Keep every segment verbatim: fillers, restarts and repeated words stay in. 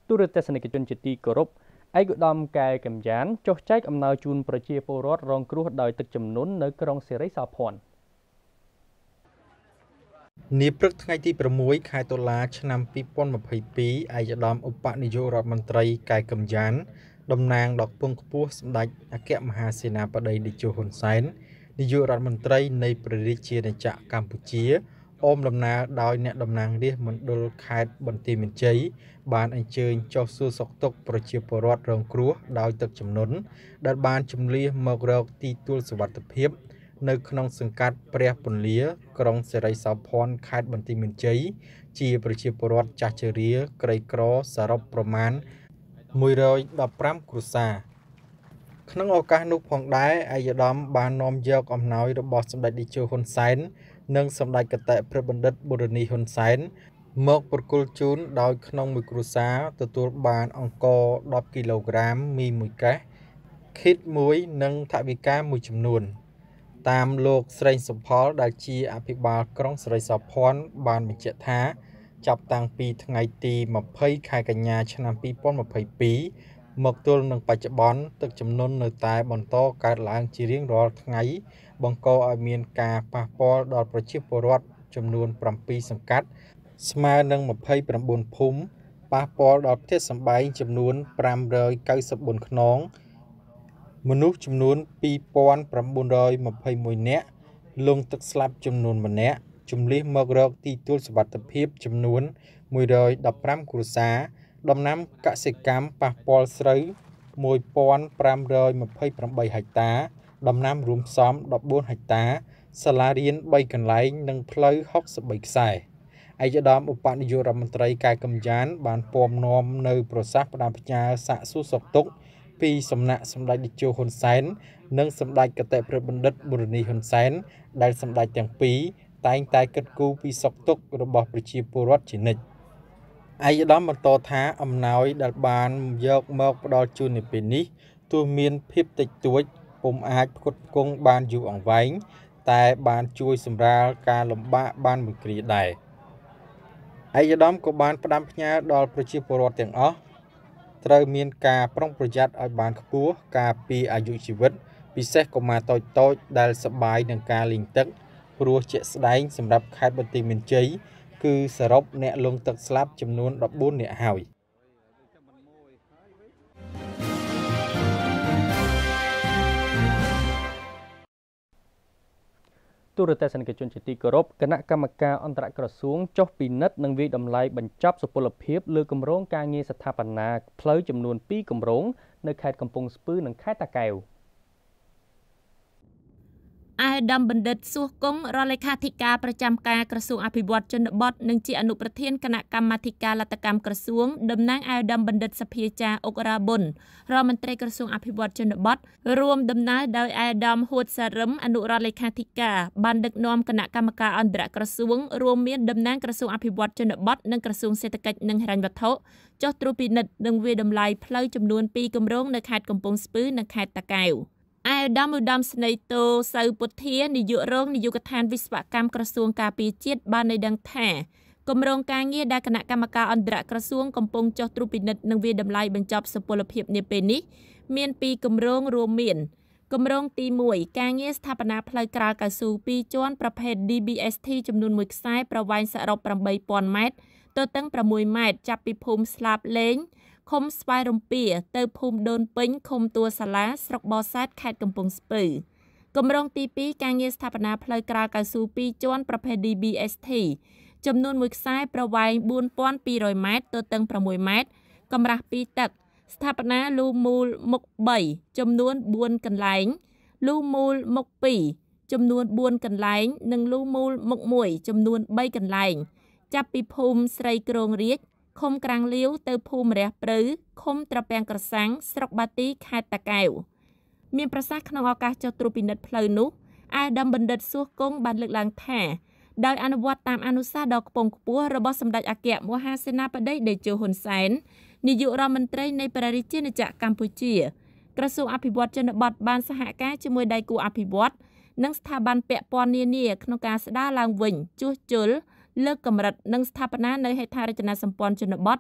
ទូរទស្សនិកជនជាទីគោរពឯកឧត្តមកែកំយ៉ានចុះចែកអំណោយជូនប្រជាពលរដ្ឋរងគ្រោះដោយទឹកជំនន់នៅក្រុងសេរីសោភ័ណ្ឌនាព្រឹកថ្ងៃទីប្រាំមួយខែតុលាឆ្នាំពីរពាន់ម្ភៃពីរឯកឧត្តមឧបនាយករដ្ឋមន្ត្រីកែកំយ៉ានតំណាងដល់ខ្ពង់ខ្ពស់សម្ដេចអគ្គមហាសេនាបតីតេជោហ៊ុនសែននាយករដ្ឋមន្ត្រីនៃព្រះរាជាណាចក្រកម្ពុជាអមដំណើរដោយអ្នកតំណាងរាស្ត្រមណ្ឌលខេត្តបន្ទាយមានជ័យបានអញ្ជើញចុះសួរសុខទុក្ខប្រជាពលរដ្ឋរងគ្រោះដោយទឹកជំនន់ដែលបានជម្លៀសមករកទីទួលសុវត្ថិភាពនៅក្នុងសង្កាត់ព្រះពន្លាក្រុងសេរីសោភ័ណ្ឌខេត្តបន្ទាយមានជ័យជាប្រជាពលរដ្ឋចាស់ជរាក្រីក្រសរុបប្រមាណមួយរយដប់ប្រាំគ្រួសារក្នុងឱកាសនោះផងដែរឯកឧត្តមបាននាំយកអំណោយរបស់សម្ដេចតេជោហ៊ុនសែននិងសម្ដេចកតេព្រះបណ្ឌិតបូរនីហ៊ុនសែនមកប្រគល់ជូនដោយក្នុងមួយគ្រួសារទទួលបានអង្ករដប់គីឡូក្រាមមីមួយកេសខិតមួយនិងថវិកាមួយចំនួនតាមលោកស្រីសុផលដែលជាអភិបាលក្រុងសេរីសោភ័ណ្ឌបានបញ្ជាក់ថាចាប់តាំងពីថ្ងៃទីម្ភៃខែកញ្ញាឆ្នាំពីរពាន់ម្ភៃពីរមកទល់នឹងបច្ចុប្បន្នទឹកជំនន់នៅតែបន្តកើតឡើងជារៀងរាល់ថ្ងៃបង្កឲ្យមានការប៉ះពាល់ដល់ប្រជាពលរដ្ឋចំនួនប្រាំពីរសង្កាត់ស្មើនឹងម្ភៃប្រាំបួនភូមិប៉ះពាល់ដល់ផ្ទះសម្បែងចំនួនប្រាំរយកៅសិបបួនខ្នងមនុស្សចំនួនពីរពាន់ប្រាំបួនរយម្ភៃមួយនាក់លង់ទឹកស្លាប់ចំនួនម្នាក់ជំលៀសមករកទីទួលសុវត្ថិភាពចំនួនមួយរយដប់ប្រាំគ្រួសារដំណាំកសិកម្មប៉ះពាល់ស្រូវមួយពាន់ប្រាំរយម្ភៃប្រាំបីហិកតាដំណាំរួមផ្សំដប់បួនហិកតាសាលារៀនបីកន្លែងនិងផ្លូវហុកសិបបីខ្សែឯកឧត្តមឧបនាយករដ្ឋមន្ត្រីកែកំយ៉ានបានពំនាំនៅប្រសាសន៍ផ្ដាំផ្ញើសាកសួរសុខទុក្ខពីសំណាក់សម្ដេចតេជោហ៊ុនសែននិងសម្ដេចកតេព្រះបណ្ឌិតបូរនីហ៊ុនសែនដែលសម្ដេចទាំងពីរតែងតែគិតគូរពីសុខទុក្ខរបស់ប្រជាពលរដ្ឋជានិច្ចឯកឧត្តមបន្តថាអំណោយដែលបានយកមកផ្ដល់ជូននៅពេលនេះទោះមានភាពតិចតួចពុំអាចផ្គត់ផ្គង់បានយូរអង្វែងតែបានជួយសម្រាលការលំបាកបានមួយគ្រាដែរឯកឧត្តមក៏បានផ្ដាំផ្ញើដល់ប្រជាពលរដ្ឋទាំងអស់ត្រូវមានការប្រុងប្រយ័ត្នឲ្យបានខ្ពស់ការពារអាយុជីវិតពិសេសកុមារតូចតូចដែលសប្បាយនឹងការលេងទឹកព្រោះជាក់ស្ដែងសម្រាប់ខេត្តបន្ទាយមានជ័យគឺសរុបអ្នកលង់ទឹកស្លាប់ចំនួនដប់បួននាក់ហើយទូរទស្សនិកជនជាទីគោរពគណៈកម្មការអន្តរក្រសួងចុះពិនិត្យនិងវិយតម្លៃបញ្ចប់សុពលភាពលើគម្រោងការងារស្ថាបនាផ្លូវចំនួនពីរគម្រោងនៅខេត្តកំពង់ស្ពឺនិងខេត្តតាកែវអាយដាមបណ្ឌិតសួសគង់រដ្ឋលេខាធិការប្រចាំការក្រសួងអភិវឌ្ឍជនបទនិងជាអនុប្រធានគណៈកម្មាធិការលទ្ធកម្មក្រសួងតំណាងអាយដាមបណ្ឌិតសភាចាអុករាប៊ុនរដ្ឋមន្ត្រីក្រសួងអភិវឌ្ឍជនបទរួមដំណើរដោយអាយដាមហួតសារឹមអនុរដ្ឋលេខាធិការបានដឹកនាំគណៈកម្មការអន្តរក្រសួងរួមមានតំណាងក្រសួងអភិវឌ្ឍជនបទនិងក្រសួងសេដ្ឋកិច្ចនិងហិរញ្ញវត្ថុចុះត្រួតពិនិត្យនិងវាយតម្លៃផ្លូវចំនួនពីរគម្រោងនៅខេត្តកំពង់ស្ពឺនិងខេត្តតាកែវអាយដាមឧត្តមស្នេហ៍តូសៅពុធានាយករងនាយកដ្ឋានវិស្វកម្មក្រសួងការពារជាតិបានឲ្យដឹងថាគម្រោងការងារដែលគណៈកម្មការអន្តរក្រសួងកំពុងចុះត្រួតពិនិត្យនិងវាយតម្លៃបញ្ចប់សុពលភាពនាពេលនេះមានពីរគម្រោងរួមមានគម្រោងទីមួយការងារស្ថាបនាផ្លូវក្រាលកៅស៊ូពីរជាន់ប្រភេទ ឌី ប៊ី អេស ធី ចំនួនមួយខ្សែប្រវែងសរុបប្រាំបីពាន់ម៉ែត្រទទឹងប្រាំមួយម៉ែត្រចាប់ពីភូមិស្លាបលេងឃុំស្វាយរំពាទៅភូមិដូនពេញឃុំតួសាឡាស្រុកបរសែតខេត្តកំពង់ស្ពឺគម្រោងទីពីរការងារស្ថាបនាផ្លូវក្រាលកៅស៊ូពីរជាន់ប្រភេទ ឌី ប៊ី អេស ធី ចំនួនមួយខ្សែប្រវែងបួនពាន់ពីររយម៉ែត្រទទឹងប្រាំមួយម៉ែត្រកម្រាស់ពីរទឹកស្ថាបនាលូមូលមុខបីចំនួនបួនកន្លែងលូមូលមុខពីរចំនួនបួនកន្លែងនិងលូមូលមុខមួយចំនួនបីកន្លែងចាប់ពីភូមិស្រីក្រងរាជឃុំក្រាំងលាវទៅភូមិរះព្រៅឃុំត្រពាំងក្រសាំងស្រុកបាទីខេត្តតាកែវមានប្រសាសន៍ក្នុងឱកាសចុះត្រួតពិនិត្យផ្លូវនោះអាយដាមបណ្ឌិតសួសគង់បានលើកឡើងថាដោយអនុវត្តតាមអនុសាសន៍ដ៏ខ្ពង់ខ្ពស់របស់សម្ដេចអគ្គមហាសេនាបតីតេជោហ៊ុនសែននាយករដ្ឋមន្ត្រីនៃព្រះរាជាណាចក្រកម្ពុជាក្រសួងអភិវឌ្ឍជនបទបានសហការជាមួយដៃគូអភិវឌ្ឍនិងស្ថាប័នពាក់ព័ន្ធនានាក្នុងការស្ដារឡើងវិញជួសជុលលើកកម្រិតនិងស្ថាបនានៅហេដ្ឋារចនាសម្ព័ន្ធជនបទ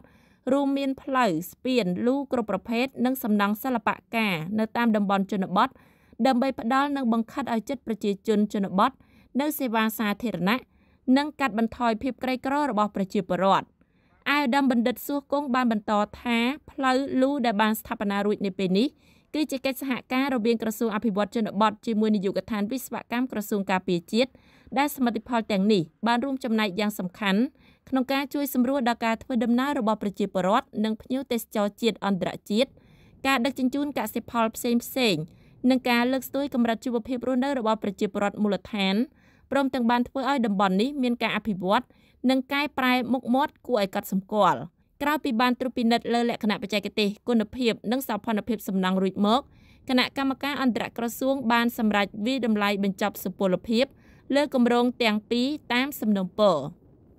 រួមមានផ្លូវស្ពានលូគ្រប់ប្រភេទនិងសំណង់សិល្បកម្មនៅតាមតំបន់ជនបទដើម្បីផ្ដល់និងបង្ខិតឲ្យចិត្តប្រជាជនជនបទនៅសេវាសាធារណៈនិងកាត់បន្ថយភាពក្រីក្ររបស់ប្រជាពលរដ្ឋអាយឧត្តមបណ្ឌិតសួរគង់បានបន្តថាផ្លូវលូដែលបានស្ថាបនារួចនៅពេលនេះគឺជាកិច្ចសហការរវាងក្រសួងអភិវឌ្ឍជនបទជាមួយនាយកដ្ឋានវិស្វកម្មក្រសួងការពារជាតិដែលសមិទ្ធផលទាំងនេះបានរួមចំណែកយ៉ាងសំខាន់ក្នុងការជួយសម្រួលដល់ការធ្វើដំណើររបស់ប្រជាពលរដ្ឋនិងភ្ញៀវទេសចរជាតិអន្តរជាតិការដឹកជញ្ជូនកសិផលផ្សេងផ្សេងនិងការលើកស្ទួយកម្រិតជីវភាពរស់នៅរបស់ប្រជាពលរដ្ឋមូលដ្ឋានព្រមទាំងបានធ្វើឲ្យតំបន់នេះមានការអភិវឌ្ឍនិងកែប្រែមុខមាត់គួរឲ្យកត់សម្គាល់ក្រៅពីបានត្រួតពិនិត្យលើលក្ខណៈបច្ចេកទេសគុណភាពនិងសោភ័ណភាពសំណង់រួចមកគណៈកម្មការអន្តរក្រសួងបានសម្រេចវិនិច្ឆ័យតម្លៃបញ្ចប់សុពលភាពលើគម្រោងទាំងពីរតាមសំណូមពរ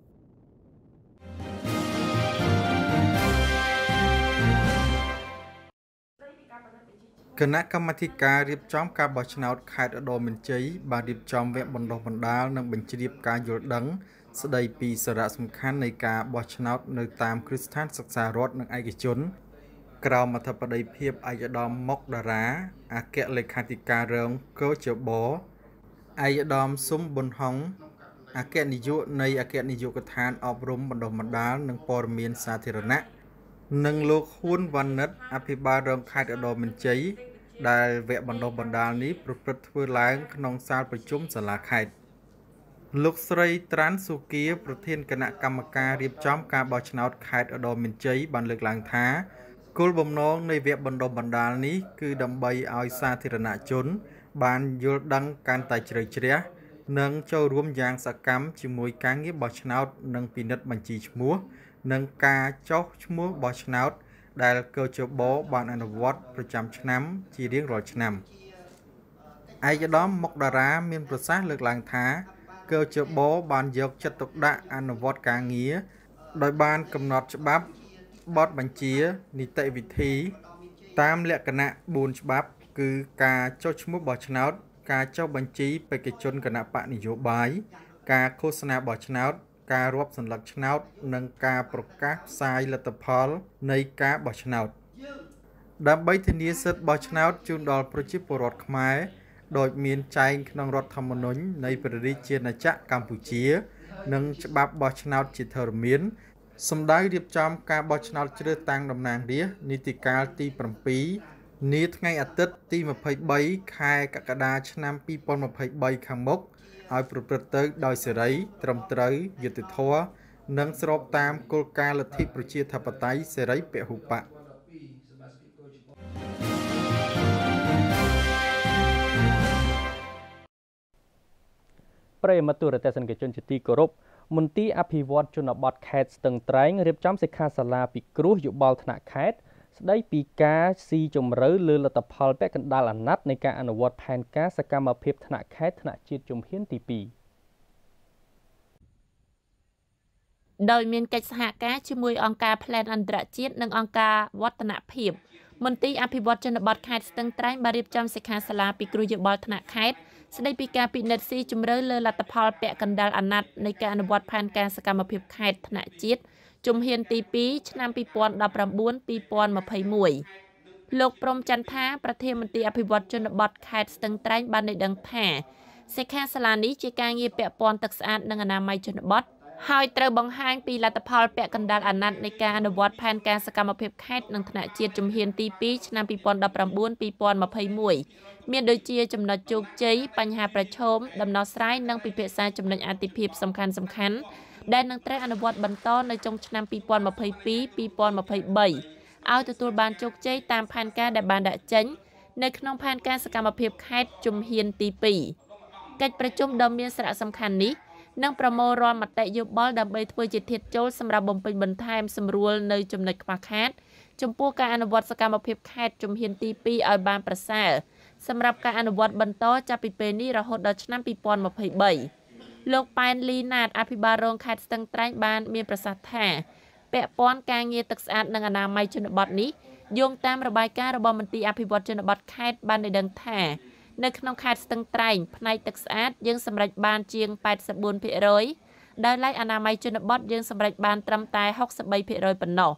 គណៈកម្មាធិការរៀបចំការបោះឆ្នោតខេត្តឧត្តរមានជ័យបានរៀបចំវគ្គបណ្ដុះបណ្ដាលនិងបញ្ជ្រាបការយល់ដឹងស្ដីពីសារៈសំខាន់នៃការបោះឆ្នោតនៅតាមគ្រឹះស្ថានសិក្សារដ្ឋនិងឯកជនក្រោមអធិបតីភាពឯកឧត្តមមុកតារាអគ្គលេខាធិការរងកោជបឯកឧត្តមស៊ុំប៊ុនហុងអគ្គនាយកនៃអគ្គនាយកដ្ឋានអប់រំបណ្ដុះបណ្ដាលនិងព័ត៌មានសាធារណៈនិងលោកហ៊ួនវណ្ណិតអភិបាលរងខេត្តឧត្តរមានជ័យដែលវគ្គបណ្ដុះបណ្ដាលនេះប្រព្រឹត្តធ្វើឡើងក្នុងសាលប្រជុំសាលាខេត្តលោកស្រីត្រាន់សុគាប្រធានគណៈកម្មការរៀបចំការបោះឆ្នោតខេត្តឧត្តរមានជ័យបានលើកឡើងថាគោលបំណងនៃវគ្គបណ្ដុះបណ្ដាលនេះគឺដើម្បីឲ្យសាធារណជនបានយល់ដឹងកាន់តែជ្រៅជ្រះនិងចូលរួមយ៉ាងសកម្មជាមួយការងារបោះឆ្នោតនិងពិនិត្យបញ្ជីឈ្មោះនិងការចុះឈ្មោះបោះឆ្នោតដែលកោជបបានអនុវត្តប្រចាំឆ្នាំជារៀងរាល់ឆ្នាំឯកឧត្តមមុកតារាមានប្រសាសន៍លើកឡើងថាកោជបបានយកចិត្តទុកដាក់អនុវត្តការងារដោយបានកំណត់ច្បាប់បទបញ្ជានីតិវិធីតាមលក្ខណៈបួនច្បាប់គឺការចុះឈ្មោះបោះឆ្នោតការចុះបញ្ជីបេក្ខជនគណៈបកនយោបាយការឃោសនាបោះឆ្នោតការរាប់សន្លឹកឆ្នោតនិងការប្រកាសផ្សាយលទ្ធផលនៃការបោះឆ្នោតដើម្បីធានាសិទ្ធិបោះឆ្នោតជូនដល់ប្រជាពលរដ្ឋខ្មែរដោយមានចែងក្នុងរដ្ឋធម្មនុញ្ញនៃព្រះរាជាណាចក្រកម្ពុជានិងច្បាប់បោះឆ្នោតជាធរមានសម្ដៅរៀបចំការបោះឆ្នោតជ្រើសតាំងតំណាងរាស្ត្រនីតិកាលទី7នាថ្ងៃអាទិត្យទីម្ភៃបីខែកក្កដាឆ្នាំពីរពាន់ម្ភៃបីខាងមុខឲ្យប្រព្រឹត្តទៅដោយសេរីត្រឹមត្រូវយុត្តិធម៌និងស្របតាមគោលការណ៍លទ្ធិប្រជាធិបតេយ្យសេរីពហុបកប្រិយមិត្តទូរទស្សនិកជនជាទីគោរពមន្ទីរអភិវឌ្ឍជនបទខេត្តស្ទឹងត្រែងរៀបចំសិក្ខាសាលាពិគ្រោះយោបល់ថ្នាក់ខេត្តស្ដីពីការស៊ីជម្រៅលើលទ្ធផលពាក់កណ្ដាលអាណត្តិនៃការអនុវត្តផែនការសកម្មភាពថ្នាក់ខេត្តថ្នាក់ជាតិជំហានទីពីរដោយមានកិច្ចសហការជាមួយអង្គការ Plan អន្តរជាតិនិងអង្គការវឌ្ឍនភាពមន្ទីរអភិវឌ្ឍជនបទខេត្តស្ទឹងត្រែងបានរៀបចំសិក្ខាសាលាពិគ្រោះយោបល់ថ្នាក់ខេត្តស្ដីពីការពិនិត្យស៊ីជម្រៅលើលទ្ធផលពាក់កណ្ដាលអាណត្តិនៃការអនុវត្តផែនការសកម្មភាពខេត្តថ្នាក់ជាតិជំហានទីពីរឆ្នាំពីរពាន់ដប់ប្រាំបួន ពីរពាន់ម្ភៃមួយលោកព្រំចន្ទថាប្រធានមន្ទីរអភិវឌ្ឍជនបទខេត្តស្ទឹងត្រែងបានឲ្យដឹងថាសិក្ខាសាលានេះជាការងារពាក់ព័ន្ធទឹកស្អាតនិងអនាម័យជនបទហើយត្រូវបង្ហាញពីលទ្ធផលពាក់កណ្ដាលអាណត្តិនៃការអនុវត្តផែនការសកម្មភាពខេត្តនិងថ្នាក់ជាតិជំហានទីពីរឆ្នាំពីរពាន់ដប់ប្រាំបួន ពីរពាន់ម្ភៃមួយមានដូចជាចំណុចជោគជ័យបញ្ហាប្រឈមដំណោះស្រាយនិងពិភាក្សាចំណុចអាទិភាពសំខាន់សំខាន់ដែលនឹងត្រូវអនុវត្តបន្តនៅចុងឆ្នាំពីរពាន់ម្ភៃពីរ ពីរពាន់ម្ភៃបីឲ្យទទួលបានជោគជ័យតាមផែនការដែលបានដាក់ចេញនៅក្នុងផែនការសកម្មភាពខេត្តជំហានទីពីរកិច្ចប្រជុំដ៏មានសារៈសំខាន់នេះនិងប្រមូលរាល់មតិយោបល់ដើម្បីធ្វើជាធាតុចូលសម្រាប់បំពេញបន្ថែមសម្រួលនៅចំណុចខ្វះខាតចំពោះការអនុវត្តសកម្មភាពខេត្តជំហានទីពីរឲ្យបានប្រសើរសម្រាប់ការអនុវត្តបន្តចាប់ពីពេលនេះរហូតដល់ឆ្នាំពីរពាន់ម្ភៃបីលោកប៉ែនលីណាតអភិបាលរងខេត្តស្ទឹងត្រែងបានមានប្រសាសន៍ថាពាក់ព័ន្ធការងារទឹកស្អាតនិងអនាម័យជនបទនេះយោងតាមរបាយការណ៍របស់មន្ទីរអភិវឌ្ឍជនបទខេត្តបានឲ្យដឹងថានៅក្នុងខេត្តស្ទឹងត្រែងផ្នែកទឹកស្អាតយើងសម្រេចបានជាង 八十四ភាគរយ ដោយឡែកអនាម័យជនបទយើងសម្រេចបានត្រឹមតែ หกสิบสามភាគរយ ប៉ុណ្ណោះ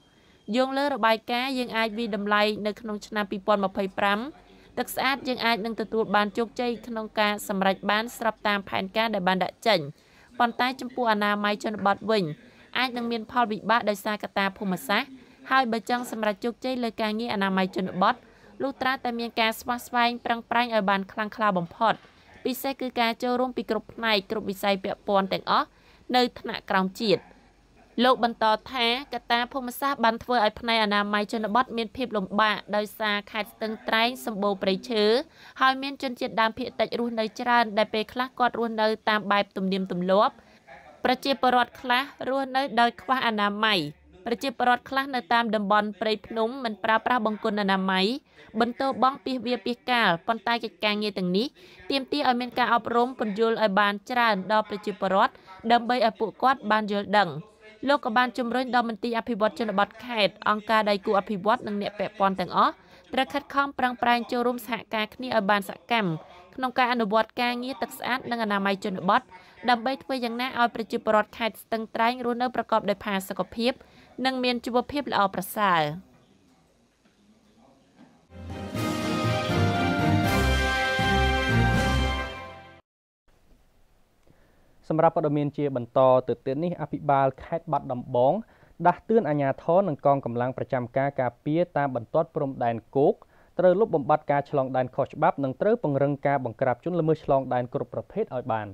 យោងលើរបាយការណ៍យើងអាចវិតម្លៃនៅក្នុងឆ្នាំពីរពាន់ម្ភៃប្រាំទឹកស្អាតយើងអាចនឹងទទួលបានជោគជ័យក្នុងការសម្រេចបានស្របតាមផែនការដែលបានដាក់ចេញប៉ុន្តែចំពោះអនាម័យជនបទវិញអាចនឹងមានផលវិបាកដោយសារកត្តាភូមិសាស្ត្រហើយបើចង់សម្រេចជោគជ័យលើការងារអនាម័យជនបទលុះត្រាតែមានការស្វះស្វែងប្រឹងប្រែងឲ្យបានខ្លាំងក្លាបំផុតពិសេសគឺការចូលរួមពីគ្រប់ផ្នែកគ្រប់វិស័យពាក់ព័ន្ធទាំងអស់នៅថ្នាក់ក្រោមជាតិលោកបន្តថាកត្តាភូមិសាស្ត្របានធ្វើឲ្យផ្នែកអនាម័យជនបទមានភាពលំបាកដោយសារខេត្តស្ទឹងត្រែងសម្បូរព្រៃឈើហើយមានជនជាតិដើមភាគតិចរស់នៅច្រើនដែលពេលខ្លះគាត់រស់នៅតាមបែបទំនៀមទម្លាប់ប្រជាពលរដ្ឋខ្លះរស់នៅដោយខ្វះអនាម័យប្រជាពលរដ្ឋខ្លះនៅតាមតំបន់ព្រៃភ្នំមិនប្រើប្រាស់បង្គន់អនាម័យបន្តបង់ពីវាពីកាលប៉ុន្តែកិច្ចការងារទាំងនេះទាមទារឲ្យមានការអប់រំពន្យល់ឲ្យបានច្រើនដល់ប្រជាពលរដ្ឋដើម្បីឲ្យពួកគាត់បានយល់ដឹងលោកក៏បានជំរុញដល់មន្ទីរអភិវឌ្ឍជនបទខេត្តអង្គការដៃគូអភិវឌ្ឍនិងអ្នកពាក់ព័ន្ធទាំងអស់ត្រូវខិតខំប្រឹងប្រែងចូលរួមសហការគ្នាឲ្យបានសកម្មក្នុងការអនុវត្តការងារទឹកស្អាតនិងអនាម័យជនបទដើម្បីធ្វើយ៉ាងណាឲ្យប្រជាពលរដ្ឋខេត្តស្ទឹងត្រែងរស់នៅប្រកបដោយផាសុកភាពនិងមានជីវភាពល្អប្រសើរសម្រាប់ព័ត៌មានជាបន្តទៅទៀតនេះអភិបាលខេត្តបាត់ដំបងដាស់តឿនអាជ្ញាធរនិងកងកម្លាំងប្រចាំការការពារតាមបន្ទាត់ព្រំដែនគោកត្រូវលុបបំបាត់ការឆ្លងដែនខុសច្បាប់និងត្រូវពង្រឹងការបង្ក្រាបជនល្មើសឆ្លងដែនគ្រប់ប្រភេទឲ្យបាន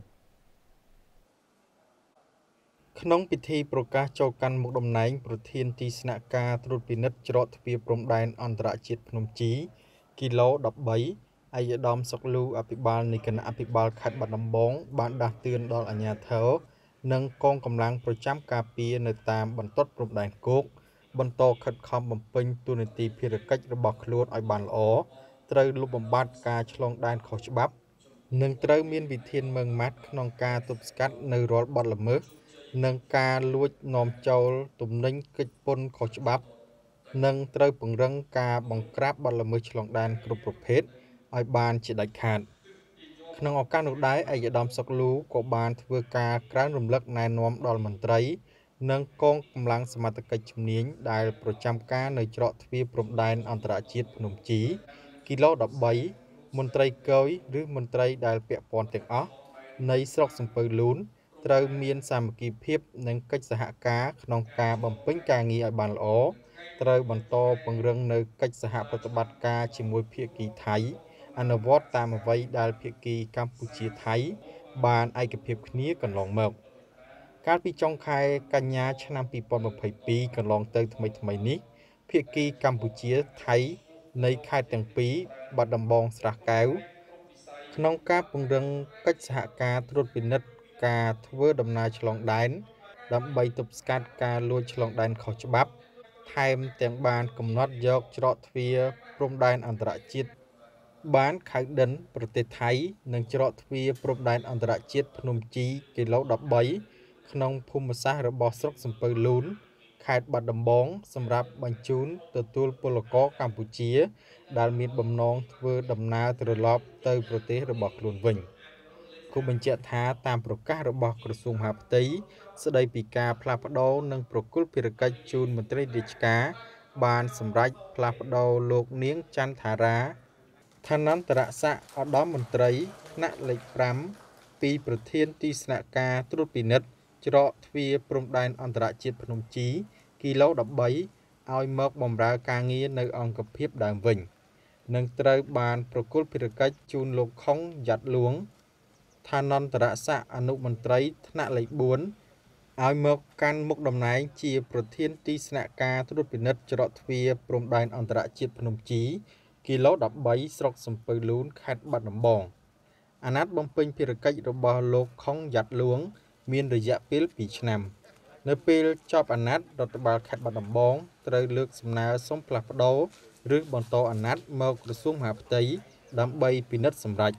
ក្នុងពិធីប្រកាសចូលកាន់មុខតំណែងប្រធានទីស្នាក់ការត្រួតពិនិត្យច្រកទ្វារព្រំដែនអន្តរជាតិភ្នំជីគីឡូដប់បីឯកឧត្តមសុកលូអភិបាលនៃគណៈអភិបាលខេត្តបាត់ដំបងបានដាស់តឿនដល់អាជ្ញាធរនិងកងកម្លាំងប្រចាំការពារនៅតាមបន្ទាត់ព្រំដែនគោកបន្តខិតខំបំពេញតួនាទីភារកិច្ចរបស់ខ្លួនឲ្យបានល្អត្រូវលុបបំបាត់ការឆ្លងដែនខុសច្បាប់និងត្រូវមានវិធានម៉ឺងម៉ាត់ក្នុងការទប់ស្កាត់នៅរាល់បទល្មើសនិងការលួចនាំចូលទំនិញកិច្ចពន្ធខុសច្បាប់និងត្រូវពង្រឹងការបង្ក្រាបបទល្មើសឆ្លងដែនគ្រប់ប្រភេទឲ្យបានជាដាច់ខាតក្នុងឱកាសនោះដែរឯកឧត្តមសុកលូក៏បានធ្វើការក្រើនរំលឹកណែនាំដល់មន្ត្រីនិងកងកម្លាំងសមត្ថកិច្ចជំនាញដែលប្រចាំការនៅច្រកទ្វារព្រំដែនអន្តរជាតិភ្នំជីគីឡូដប់បីមន្ត្រីគយឬមន្ត្រីដែលពាក់ព័ន្ធទាំងអស់នៃស្រុកសំពៅលូនត្រូវមានសាមគ្គីភាពនិងកិច្ចសហការក្នុងការបំពេញការងារឲ្យបានល្អត្រូវបន្តពង្រឹងនៅកិច្ចសហប្រតិបត្តិការជាមួយភាគីថៃអនុវត្តតាមអ្វីដែលភាគីកម្ពុជាថៃបានឯកភាពគ្នាកន្លងមកកាលពីចុងខែកញ្ញាឆ្នាំពីរពាន់ម្ភៃពីរកន្លងទៅថ្មីថ្មីនេះភាគីកម្ពុជាថៃនៃខេត្តទាំងពីរបាត់ដំបងស្រះកែវក្នុងការពង្រឹងកិច្ចសហការត្រួតពិនិត្យការធ្វើដំណើរឆ្លងដែនដើម្បីទប់ស្កាត់ការលួចឆ្លងដែនខុសច្បាប់ថែមទាំងបានកំណត់យកច្រកទ្វារព្រំដែនអន្តរជាតិបានខៅដិនប្រទេសថៃនិងច្រកទ្វារព្រំដែនអន្តរជាតិភ្នំជីគីឡូដប់បីក្នុងភូមិសាស្ត្ររបស់ស្រុកសំពៅលូនខេត្តបាត់ដំបងសម្រាប់បញ្ជូនទទួលពលករកម្ពុជាដែលមានបំណងធ្វើដំណើរត្រឡប់ទៅប្រទេសរបស់ខ្លួនវិញគូបញ្ជាក់ថាតាមប្រកាសរបស់ក្រសួងមហាផ្ទៃស្ដីពីការផ្លាស់ប្ដូរនិងប្រគល់ភារកិច្ចជូនមន្ត្រីរាជការបានសម្រេចផ្លាស់ប្ដូរលោកនាងចន្ទថារាឋានន្តរស័ក្តិឧត្តមមន្ត្រីថ្នាក់លេខប្រាំពីប្រធានទីស្នាក់ការត្រួតពិនិត្យច្រកទ្វារព្រំដែនអន្តរជាតិភ្នំជីគីឡូដប់បីឲ្យមកបម្រើការងារនៅអង្គភាពដើមវិញនិងត្រូវបានប្រគល់ភារកិច្ចជូនលោកខុងយ៉ាត់លួងឋានន្តរស័ក្តិអនុមន្ត្រីថ្នាក់លេខបួនឲ្យមកកាន់មុខតំណែងជាប្រធានទីស្នាក់ការត្រួតពិនិត្យច្រកទ្វារព្រំដែនអន្តរជាតិភ្នំជីគីឡូដប់បីស្រុកសំពៅលូនខេត្តបាត់ដំបងអាណត្តិបំពេញភារកិច្ចរបស់លោកខុងយ៉ាត់លួងមានរយៈពេលពីរឆ្នាំនៅពេលចប់អាណត្តិរដ្ឋបាលខេត្តបាត់ដំបងត្រូវលើកសំណើសុំផ្លាស់ប្ដូរឬបន្តអាណត្តិមកក្រសួងមហាផ្ទៃដើម្បីពិនិត្យសម្រេច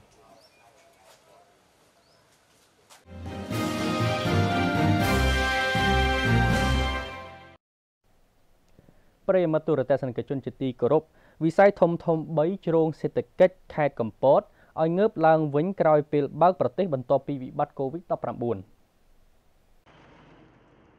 ប្រិយមិត្តទូរទស្សនិកជនជាទីគោរពវិស័យធំធំបីជ្រោងសេដ្ឋកិច្ចខេត្តកំពតឲ្យងើបឡើងវិញក្រោយពេលបើកប្រទេសបន្ទាប់ពីវិបត្តិ កូវីដ ដប់ប្រាំបួន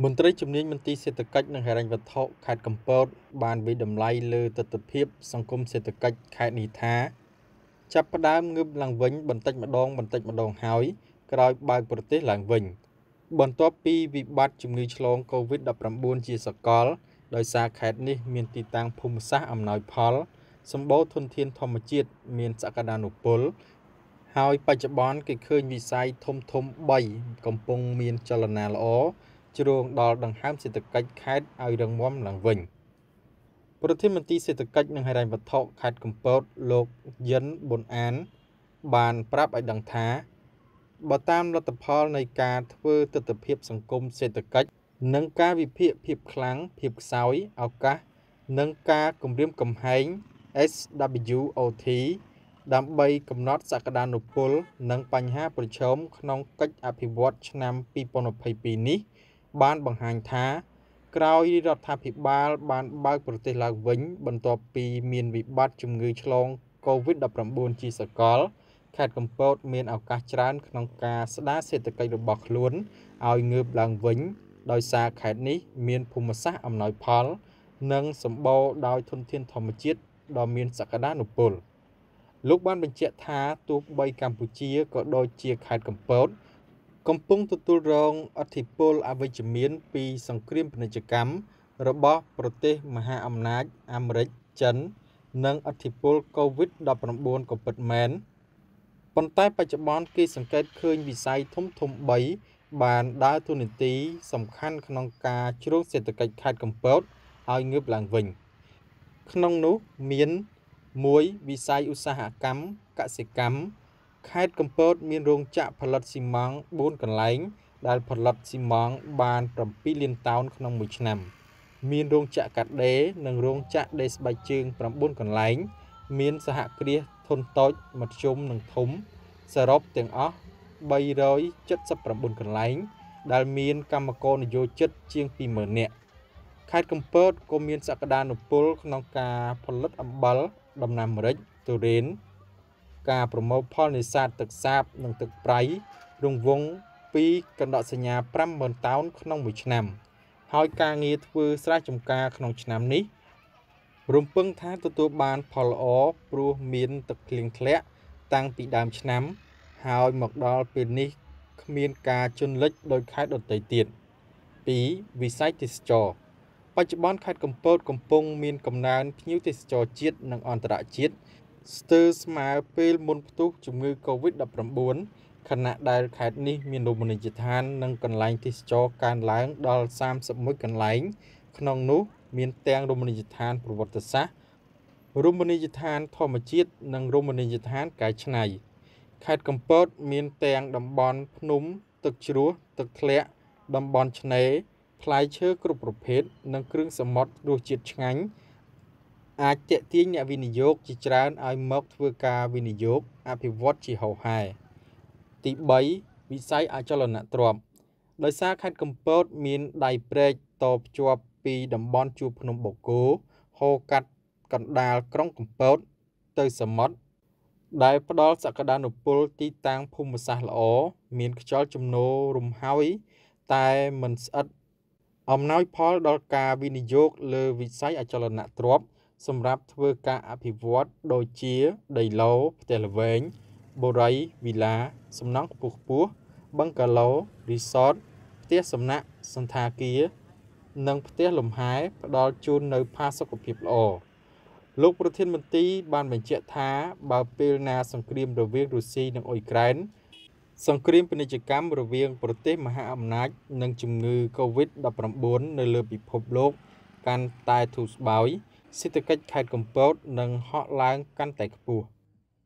មន្ត្រីជំនាញមន្ទីរសេដ្ឋកិច្ចនិងហិរញ្ញវត្ថុខេត្តកំពតបានវិតម្លៃលើទស្សនវិជ្ជាសង្គមសេដ្ឋកិច្ចខេត្តនេះថាចាប់ផ្ដើមងើបឡើងវិញបន្តិចម្ដងបន្តិចម្ដងហើយក្រោយបើកប្រទេសឡើងវិញបន្ទាប់ពីវិបត្តិជំងឺឆ្លង កូវីដ ដប់ប្រាំបួន ជាសកលដោយសារខេត្តនេះមានទីតាំងភូមិសាស្ត្រអំណោយផលសម្បូរធនធានធម្មជាតិមានសក្តានុពលហើយបច្ចុប្បន្នគេឃើញវិស័យធំធំបីកំពុងមានចលនាល្អជ្រងដល់ដង្ហើមសេដ្ឋកិច្ចខេត្តឲ្យរឹងមាំឡើងវិញប្រធានមន្ត្រីសេដ្ឋកិច្ចនិងហិរញ្ញវត្ថុខេត្តកំពតលោកយិនប៊ុនអានបានប្រាប់ឲ្យដឹងថាបើតាមលទ្ធផលនៃការធ្វើទស្សនវិជ្ជាសង្គមសេដ្ឋកិច្ចនិងការវិភាគភាពខ្លាំងភាពខ្សោយឱកាសនិងការគម្រាមកំហែង เอส ดับเบิลยู โอ ที ដើម្បីកំណត់សក្តានុពលនិងបញ្ហាប្រឈមក្នុងកិច្ចអភិវឌ្ឍឆ្នាំពីរពាន់ยี่สิบสองនេះបានបង្ហាញថាក្រោយរដ្ឋាភិបាលបានបើកប្រទេសឡើងវិញបន្ទាប់ពីមានវិបត្តិជំងឺឆ្លង កូវីដ ដប់ប្រាំបួន ជាសកលខេត្តកំពតមានឱកាសច្រើនក្នុងការស្ដារសេដ្ឋកិច្ចរបស់ខ្លួនឲ្យងើបឡើងវិញដោយសារខេត្តនេះមានភូមិសាស្ត្រអំណោយផលនិងសម្បូរដោយធនធានធម្មជាតិដ៏មានសក្តានុពលលោកបានបញ្ជាក់ថាទោះបីកម្ពុជាក៏ដូចជាខេត្តកំពតកំពុងទទួលរងឥទ្ធិពលអវិជ្ជមានពីសង្គ្រាមពាណិជ្ជកម្មរបស់ប្រទេសមហាអំណាចអាមេរិកចិននិងឥទ្ធិពល កូវីដ ដប់ប្រាំបួន ក៏ពិតមែនប៉ុន្តែបច្ចុប្បន្នគេសង្កេតឃើញវិស័យធំធំបីបានដើរតួនាទីសំខាន់ក្នុងការជ្រោងសេដ្ឋកិច្ចខេត្តកំពតឲ្យងើបឡើងវិញក្នុងនោះមានមួយវិស័យឧស្សាហកម្មកសិកម្មខេត្តកំពតមានរោងចក្រផលិតស៊ីម៉ងត៍បួនកន្លែងដែលផលិតស៊ីម៉ងត៍បានប្រាំពីរលានតោនក្នុងមួយឆ្នាំមានរោងចក្រកាត់ដេរនិងរោងចក្រដេរស្បែកជើងប្រាំបួនកន្លែងមានសហគ្រាសធុនតូចមធ្យមនិងធំសរុបទាំងអស់បីរយเจ็ดสิบเก้ากន្លែងដែលមានកម្មករនិយោជិតជាងពីរម៉ឺននាក់ខេត្តកំពតក៏មានសក្តានុពលក្នុងការផលិតអំបិលដំណាំម្រេចទុរេនការប្រមូលផលនេសាទទឹកសាបនិងទឹកប្រៃរង្វង់ពីកណ្ដកសញ្ញាប្រាំម៉ឺនតោនក្នុងមួយឆ្នាំហើយការងារធ្វើស្រែចម្ការក្នុងឆ្នាំនេះរំពឹងថាទទួលបានផលល្អព្រោះមានទឹកភ្លៀងធ្លាក់តាំងពីដើមឆ្នាំហើយមកដល់ពេលនេះគ្មានការជន់លិចដោយខេត្តដទៃទៀតពីរវិស័យទេសចរបច្ចុប្បន្នខេត្តកំពតកំពុងមានកំណើនភ្ញៀវទេសចរជាតិនិងអន្តរជាតិស្ទើរស្មើពេលមុនផ្ទុះជំងឺ កូវីដ ដប់ប្រាំបួន ខណៈដែលខេត្តនេះមានរមណីយដ្ឋាននិងកន្លែងទេសចរកើនឡើងដល់សាមសិបមួយកន្លែងក្នុងនោះមានទាំងរមណីយដ្ឋានប្រវត្តិសាស្ត្ររមណីយដ្ឋានធម្មជាតិនិងរមណីយដ្ឋានកែច្នៃខេត្តកំពតមានទាំងតំបន់ភ្នំទឹកជ្រោះទឹកធ្លាក់តំបន់ឆ្នេរផ្លែឈើគ្រប់ប្រភេទនិងគ្រឿងសមុទ្ររសជាតិឆ្ងាញ់អាចទាក់ទាញអ្នកវិនិយោគជាច្រើនឲ្យមកធ្វើការវិនិយោគអភិវឌ្ឍជាហូរហែទីបីវិស័យអចលនទ្រព្យដោយសារខេត្តកំពតមានដៃព្រែកតភ្ជាប់ពីតំបន់ជួរភ្នំបូកគោហូរកាត់កណ្ដាលក្រុងកំពតទៅសមុទ្រដែលផ្ដល់សក្តានុពលទីតាំងភូមិសាស្ត្រល្អមានខ្យល់ជំនោររំហើយតែមិនស្អិតអំណោយផលដល់ការវិនិយោគលើវិស័យអចលនទ្រព្យសម្រាប់ធ្វើការអភិវឌ្ឍដូចជាដីឡូផ្ទះល្វែងបូរីវីឡាសំណង់ខ្ពស់ខ្ពស់បឹងកាឡូរីសតផ្ទះសំណាក់សន្តាគារនិងផ្ទះលំហែផ្ដល់ជូននៅផាសុកភាពល្អលោកប្រធានមន្ត្រីបានបញ្ជាក់ថាបើពេលណាសង្គ្រាមរវាងរុស្ស៊ីនិងអ៊ុយក្រែនសង្គ្រាមពាណិជ្ជកម្មរវាងប្រទេសមហាអំណាចនិងជំងឺ កូវីដ ដប់ប្រាំបួន នៅលើពិភពលោកកាន់តែធូរស្បើយសេដ្ឋកិច្ចខេត្តកំពតនឹងហក់ឡើងកាន់តែខ្ពស់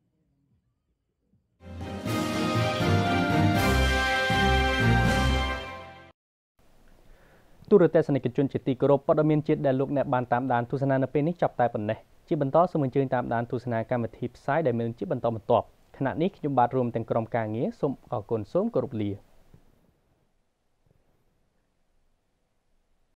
ទូរទស្សនិកជនជាទីគោរពព័ត៌មានជាតិដែលលោកអ្នកបានតាមដានទស្សនានៅពេលនេះចាប់តែប៉ុណ្ណេះជាបន្តសូមអញ្ជើញតាមដានទស្សនាកម្មវិធីផ្សាយដែលមានជាបន្តបន្ទាប់ខណៈនេះខ្ញុំបាទរួមទាំងក្រុមការងារសូមអរគុណសូមគោរពលា